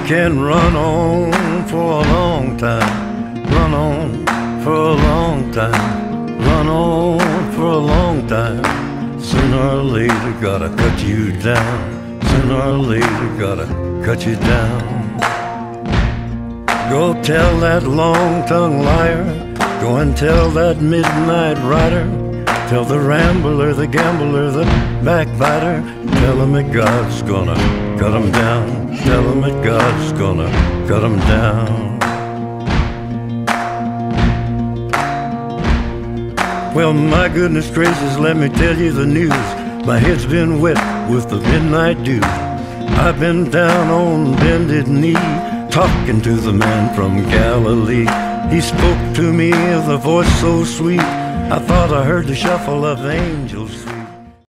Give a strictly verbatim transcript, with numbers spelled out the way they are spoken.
can run on for a long time, run on for a long time, run on for a long time. Sooner or later gotta cut you down, sooner or later gotta cut you down. Go tell that long-tongued liar, go and tell that midnight rider, tell the rambler, the gambler, the backbiter, tell him that God's gonna cut him down, tell him that God's gonna cut him down. Well, my goodness gracious, let me tell you the news. My head's been wet with the midnight dew. I've been down on bended knee, talking to the man from Galilee. He spoke to me with a voice so sweet, I thought I heard the shuffle of angels sweet.